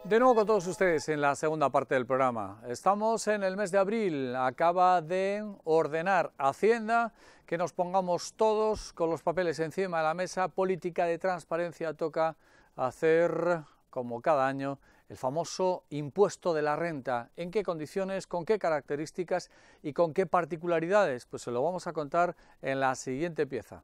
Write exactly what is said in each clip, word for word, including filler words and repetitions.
De nuevo con todos ustedes en la segunda parte del programa. Estamos en el mes de abril, acaba de ordenar Hacienda que nos pongamos todos con los papeles encima de la mesa. Política de transparencia, toca hacer, como cada año, el famoso impuesto de la renta. ¿En qué condiciones, con qué características y con qué particularidades? Pues se lo vamos a contar en la siguiente pieza.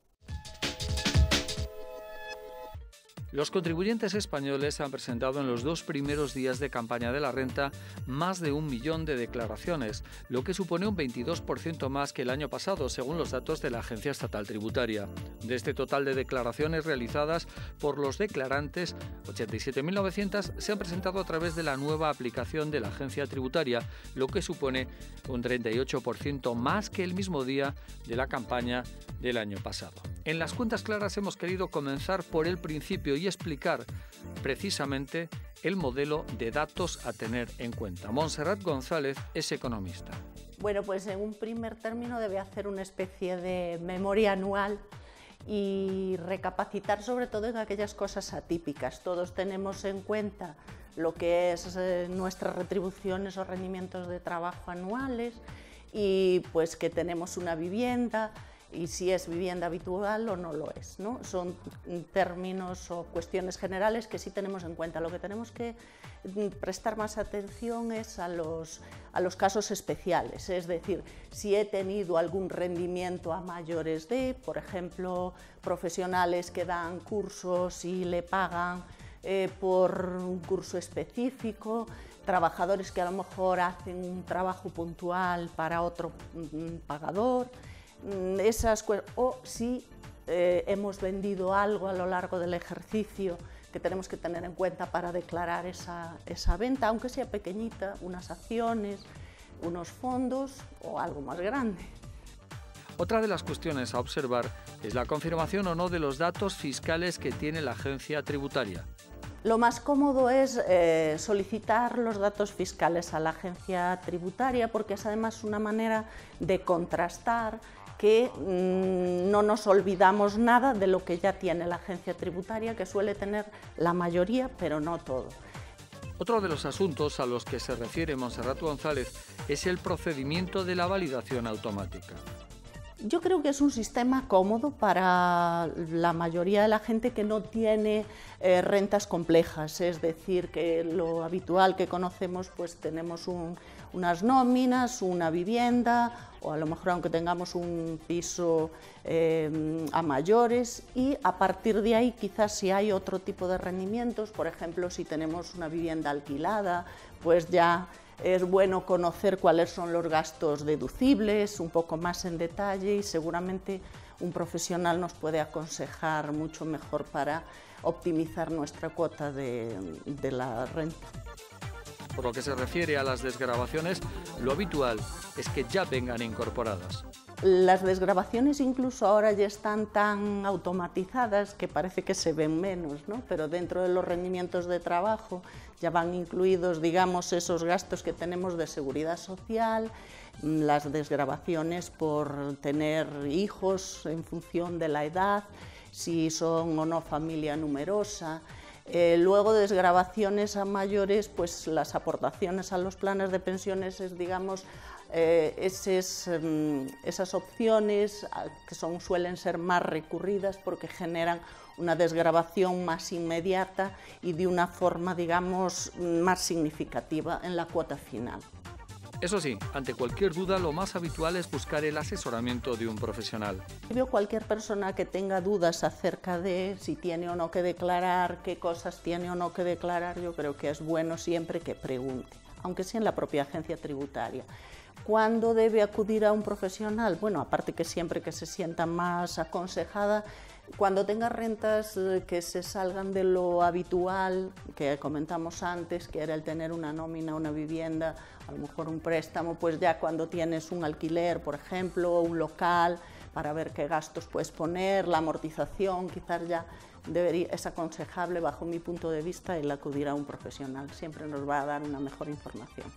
Los contribuyentes españoles han presentado en los dos primeros días de campaña de la renta más de un millón de declaraciones, lo que supone un veintidós por ciento más que el año pasado, según los datos de la Agencia Estatal Tributaria. De este total de declaraciones realizadas por los declarantes, ochenta y siete mil novecientas se han presentado a través de la nueva aplicación de la Agencia Tributaria, lo que supone un treinta y ocho por ciento más que el mismo día de la campaña del año pasado. En las cuentas claras hemos querido comenzar por el principio y explicar precisamente el modelo de datos a tener en cuenta. Montserrat González es economista. Bueno, pues en un primer término debe hacer una especie de memoria anual y recapacitar sobre todo en aquellas cosas atípicas. Todos tenemos en cuenta lo que es eh, nuestras retribuciones o rendimientos de trabajo anuales y pues que tenemos una vivienda, y si es vivienda habitual o no lo es, ¿no? Son términos o cuestiones generales que sí tenemos en cuenta. Lo que tenemos que prestar más atención es a los, a los casos especiales, es decir, si he tenido algún rendimiento a mayores de, por ejemplo, profesionales que dan cursos y le pagan eh, por un curso específico, trabajadores que a lo mejor hacen un trabajo puntual para otro mm, pagador, esas, o si eh, hemos vendido algo a lo largo del ejercicio que tenemos que tener en cuenta para declarar esa, esa venta, aunque sea pequeñita, unas acciones, unos fondos o algo más grande. Otra de las cuestiones a observar es la confirmación o no de los datos fiscales que tiene la agencia tributaria. Lo más cómodo es eh, solicitar los datos fiscales a la agencia tributaria porque es además una manera de contrastar que mmm, no nos olvidamos nada de lo que ya tiene la agencia tributaria, que suele tener la mayoría, pero no todo. Otro de los asuntos a los que se refiere Montserrat González es el procedimiento de la validación automática. Yo creo que es un sistema cómodo para la mayoría de la gente que no tiene eh, rentas complejas, es decir, que lo habitual que conocemos, pues tenemos un, unas nóminas, una vivienda, o a lo mejor aunque tengamos un piso eh, a mayores, y a partir de ahí quizás si hay otro tipo de rendimientos, por ejemplo, si tenemos una vivienda alquilada, pues ya es bueno conocer cuáles son los gastos deducibles, un poco más en detalle, y seguramente un profesional nos puede aconsejar mucho mejor para optimizar nuestra cuota de, de la renta. Por lo que se refiere a las desgravaciones, lo habitual es que ya vengan incorporadas. Las desgravaciones incluso ahora ya están tan automatizadas que parece que se ven menos, ¿no? Pero dentro de los rendimientos de trabajo ya van incluidos, digamos, esos gastos que tenemos de seguridad social, las desgravaciones por tener hijos en función de la edad, si son o no familia numerosa. Eh, luego, desgravaciones a mayores, pues las aportaciones a los planes de pensiones es, digamos, eh, eses, um, esas opciones que son, suelen ser más recurridas porque generan una desgravación más inmediata y de una forma, digamos, más significativa en la cuota final. Eso sí, ante cualquier duda, lo más habitual es buscar el asesoramiento de un profesional. Cualquier persona que tenga dudas acerca de si tiene o no que declarar, qué cosas tiene o no que declarar, yo creo que es bueno siempre que pregunte, aunque sea en la propia agencia tributaria. ¿Cuándo debe acudir a un profesional? Bueno, aparte que siempre que se sienta más aconsejada, cuando tenga rentas que se salgan de lo habitual, que comentamos antes, que era el tener una nómina, una vivienda, a lo mejor un préstamo, pues ya cuando tienes un alquiler, por ejemplo, o un local, para ver qué gastos puedes poner, la amortización, quizás ya debería, es aconsejable, bajo mi punto de vista, el acudir a un profesional. Siempre nos va a dar una mejor información.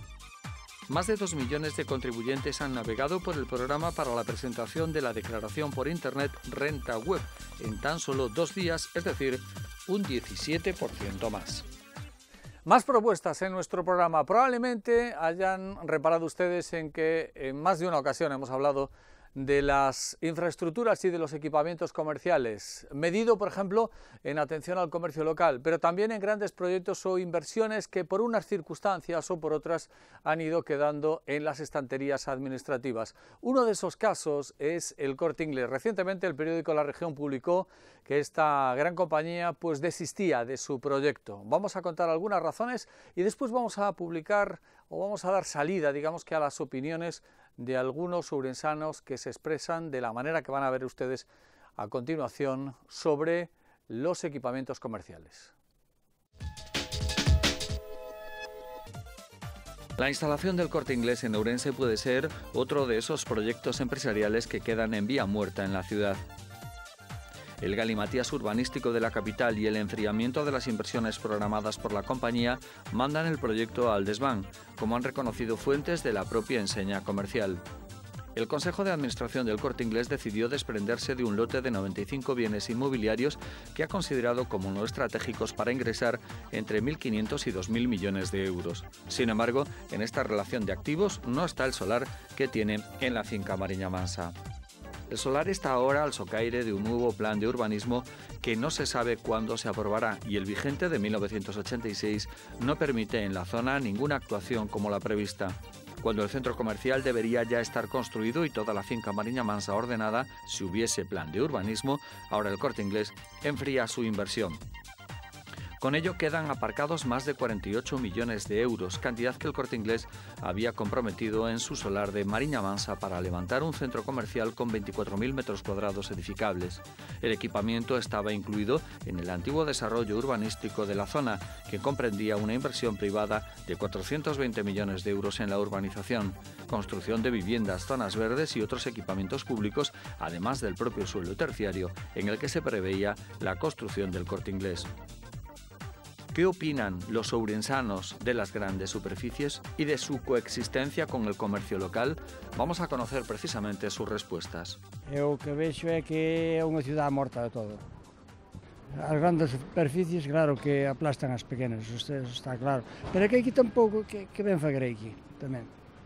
Más de dos millones de contribuyentes han navegado por el programa para la presentación de la declaración por Internet Renta Web en tan solo dos días, es decir, un diecisiete por ciento más. Más propuestas en nuestro programa. Probablemente hayan reparado ustedes en que en más de una ocasión hemos hablado de las infraestructuras y de los equipamientos comerciales, medido, por ejemplo, en atención al comercio local, pero también en grandes proyectos o inversiones que por unas circunstancias o por otras han ido quedando en las estanterías administrativas. Uno de esos casos es el Corte Inglés. Recientemente el periódico La Región publicó que esta gran compañía pues desistía de su proyecto. Vamos a contar algunas razones y después vamos a publicar o vamos a dar salida, digamos que a las opiniones de algunos ourensanos que se expresan de la manera que van a ver ustedes a continuación sobre los equipamientos comerciales. La instalación del Corte Inglés en Ourense puede ser otro de esos proyectos empresariales que quedan en vía muerta en la ciudad. El galimatías urbanístico de la capital y el enfriamiento de las inversiones programadas por la compañía mandan el proyecto al desván, como han reconocido fuentes de la propia enseña comercial. El Consejo de Administración del Corte Inglés decidió desprenderse de un lote de noventa y cinco bienes inmobiliarios que ha considerado como no estratégicos para ingresar entre mil quinientos y dos mil millones de euros. Sin embargo, en esta relación de activos no está el solar que tiene en la finca Mariña Mansa. El solar está ahora al socaire de un nuevo plan de urbanismo que no se sabe cuándo se aprobará y el vigente de mil novecientos ochenta y seis no permite en la zona ninguna actuación como la prevista. Cuando el centro comercial debería ya estar construido y toda la finca Mariña Mansa ordenada, si hubiese plan de urbanismo, ahora el Corte Inglés enfría su inversión. Con ello quedan aparcados más de cuarenta y ocho millones de euros, cantidad que el Corte Inglés había comprometido en su solar de Mariña Mansa para levantar un centro comercial con veinticuatro mil metros cuadrados edificables. El equipamiento estaba incluido en el antiguo desarrollo urbanístico de la zona, que comprendía una inversión privada de cuatrocientos veinte millones de euros en la urbanización, construcción de viviendas, zonas verdes y otros equipamientos públicos, además del propio suelo terciario, en el que se preveía la construcción del Corte Inglés. ¿Qué opinan los ourensanos de las grandes superficies y de su coexistencia con el comercio local? Vamos a conocer precisamente sus respuestas. Eu o que vexo é que é unha cidade morta de todo. As grandes superficies, claro, que aplastan as pequenas, isto está claro. Pero é que aquí tampouco, que, que ben fagrei aquí, tamén.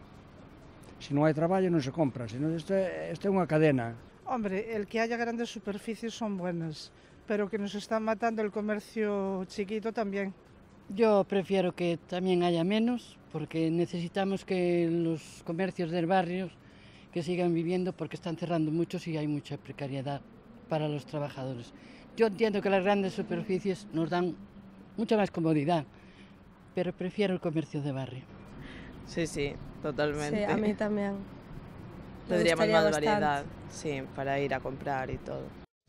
Se non hai traballo non se compra, senón isto é, isto é unha cadena. Hombre, el que haya grandes superficies son buenas, pero que nos están matando el comercio chiquito también. Yo prefiero que también haya menos, porque necesitamos que los comercios del barrio que sigan viviendo, porque están cerrando muchos y hay mucha precariedad para los trabajadores. Yo entiendo que las grandes superficies nos dan mucha más comodidad, pero prefiero el comercio de barrio. Sí, sí, totalmente. Sí, a mí también. Tendríamos más bastante. variedad, sí, para ir a comprar y todo.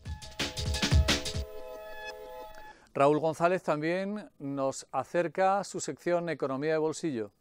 Raúl González también nos acerca su sección Economía de Bolsillo.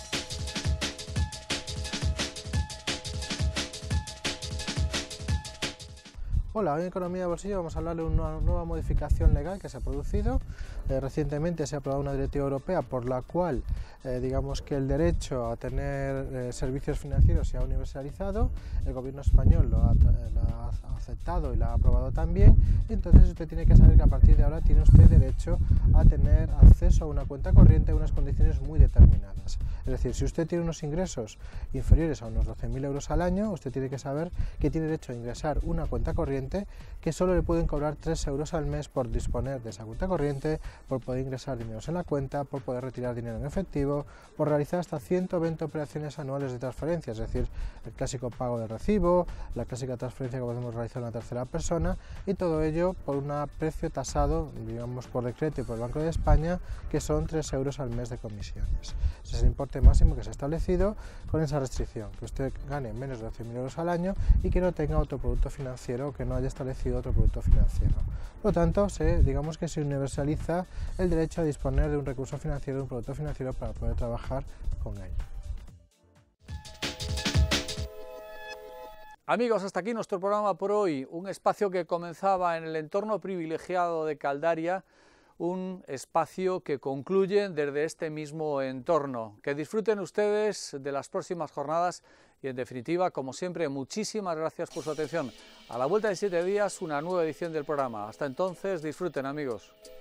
Hola, hoy en Economía de Bolsillo vamos a hablar de una nueva modificación legal que se ha producido. Eh, recientemente se ha aprobado una directiva europea por la cual eh, digamos que el derecho a tener eh, servicios financieros se ha universalizado. El gobierno español lo ha, lo ha aceptado y lo ha aprobado también. Y entonces usted tiene que saber que a partir de ahora tiene usted derecho a tener acceso a una cuenta corriente en unas condiciones muy determinadas. Es decir, si usted tiene unos ingresos inferiores a unos doce mil euros al año, usted tiene que saber que tiene derecho a ingresar una cuenta corriente que solo le pueden cobrar tres euros al mes por disponer de esa cuenta corriente, por poder ingresar dineros en la cuenta, por poder retirar dinero en efectivo, por realizar hasta ciento veinte operaciones anuales de transferencia, es decir, el clásico pago de recibo, la clásica transferencia que podemos realizar a una tercera persona, y todo ello por un precio tasado, digamos por decreto y por el Banco de España, que son tres euros al mes de comisiones. Ese es el importe máximo que se ha establecido con esa restricción, que usted gane menos de doce mil euros al año y que no tenga otro producto financiero o que no haya establecido otro producto financiero. Por lo tanto, se, digamos que se universaliza el derecho a disponer de un recurso financiero, de un producto financiero para poder trabajar con él. Amigos, hasta aquí nuestro programa por hoy, un espacio que comenzaba en el entorno privilegiado de Caldaria, un espacio que concluye desde este mismo entorno. Que disfruten ustedes de las próximas jornadas y, en definitiva, como siempre, muchísimas gracias por su atención. A la vuelta de siete días, una nueva edición del programa. Hasta entonces, disfruten, amigos.